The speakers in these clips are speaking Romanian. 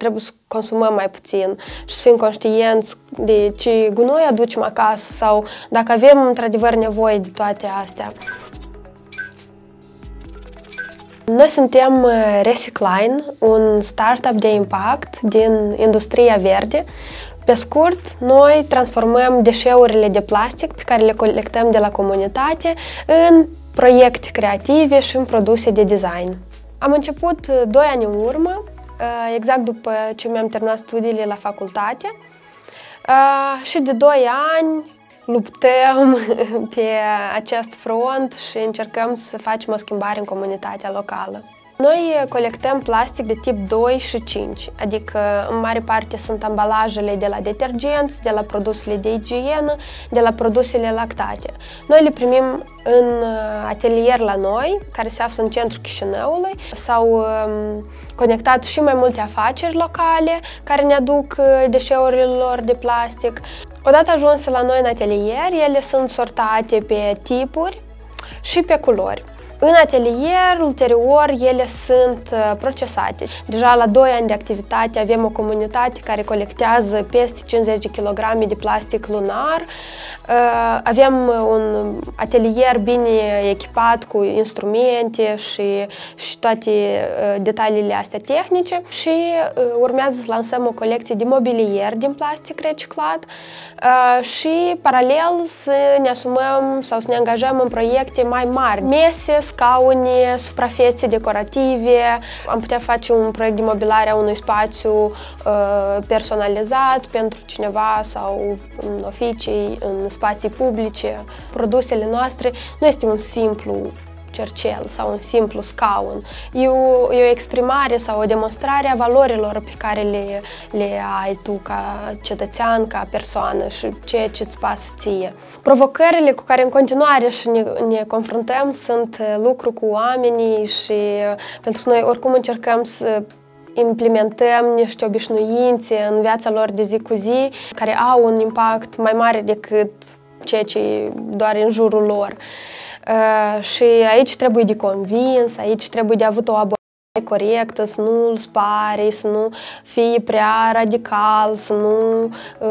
trebuie să consumăm mai puțin și să fim conștienți de ce gunoi aducem acasă sau dacă avem într-adevăr nevoie de toate astea. Noi suntem Recicline, un startup de impact din industria verde. Pe scurt, noi transformăm deșeurile de plastic pe care le colectăm de la comunitate în proiecte creative și în produse de design. Am început 2 ani în urmă, exact după ce mi-am terminat studiile la facultate, și de 2 ani luptăm pe acest front și încercăm să facem o schimbare în comunitatea locală. Noi colectăm plastic de tip 2 și 5, adică în mare parte sunt ambalajele de la detergenți, de la produsele de igienă, de la produsele lactate. Noi le primim în atelier la noi, care se află în centrul Chișinăului. S-au conectat și mai multe afaceri locale care ne aduc deșeurile lor de plastic. Odată ajunse la noi în atelier, ele sunt sortate pe tipuri și pe culori. În atelier, ulterior, ele sunt procesate. Deja la 2 ani de activitate avem o comunitate care colectează peste 50 de kg de plastic lunar. Avem un atelier bine echipat cu instrumente și toate detaliile astea tehnice și urmează să lansăm o colecție de mobilier din plastic reciclat și paralel să ne asumăm sau să ne angajăm în proiecte mai mari. Mese, scaune, suprafețe decorative. Am putea face un proiect de mobilare a unui spațiu personalizat pentru cineva sau în oficii, în spații publice. Produsele noastre nu este un simplu cercel sau un simplu scaun. E o exprimare sau o demonstrare a valorilor pe care le ai tu ca cetățean, ca persoană și ceea ce îți pasă ție. Provocările cu care în continuare și ne confruntăm sunt lucru cu oamenii și pentru că noi oricum încercăm să implementăm niște obișnuințe în viața lor de zi cu zi care au un impact mai mare decât ceea ce e doar în jurul lor. Și aici trebuie de convins, aici trebuie de avut o abordare corectă, să nu-l spari, să nu fie prea radical, să nu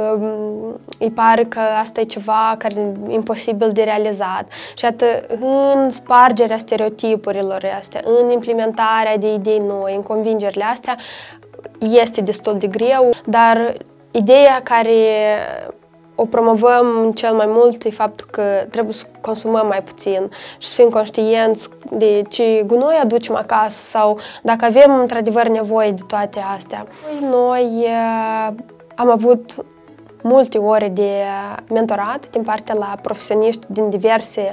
îi pare că asta e ceva care e imposibil de realizat. Și atât în spargerea stereotipurilor astea, în implementarea de idei noi, în convingerile astea, este destul de greu, dar ideea care o promovăm cel mai mult e faptul că trebuie să consumăm mai puțin și să fim conștienți de ce gunoi aducem acasă sau dacă avem într-adevăr nevoie de toate astea. Noi am avut multe ore de mentorat din partea la profesioniști din diverse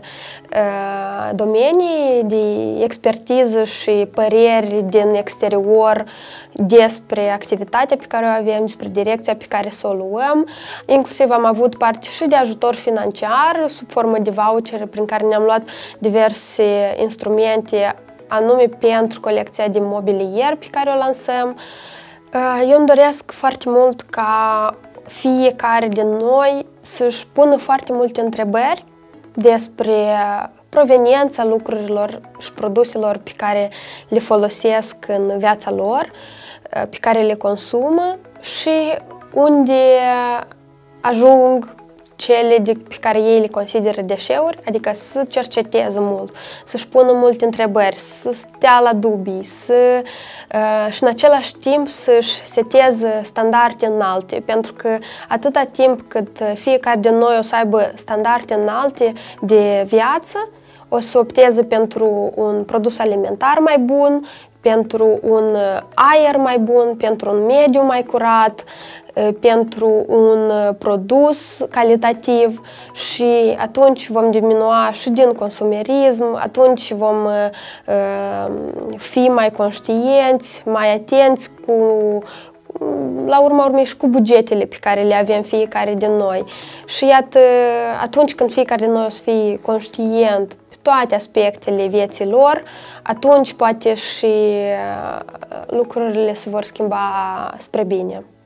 domenii, de expertiză și păreri din exterior despre activitatea pe care o avem, despre direcția pe care să o luăm. Inclusiv am avut parte și de ajutor financiar sub formă de vouchere prin care ne-am luat diverse instrumente anume pentru colecția de mobilier pe care o lansăm. Eu îmi doresc foarte mult ca fiecare din noi să-și pună foarte multe întrebări despre proveniența lucrurilor și produselor pe care le folosesc în viața lor, pe care le consumă și unde ajung cele pe care ei le consideră deșeuri, adică să cerceteze mult, să-și pună multe întrebări, să stea la dubii, și în același timp să-și seteze standarde înalte, pentru că atâta timp cât fiecare din noi o să aibă standarde înalte de viață, o să opteze pentru un produs alimentar mai bun, pentru un aer mai bun, pentru un mediu mai curat, pentru un produs calitativ și atunci vom diminua și din consumerism, atunci vom fi mai conștienți, mai atenți la urma urmei și cu bugetele pe care le avem fiecare din noi. Și iată, atunci când fiecare din noi o să fie conștient pe toate aspectele vieții lor, atunci poate și lucrurile se vor schimba spre bine.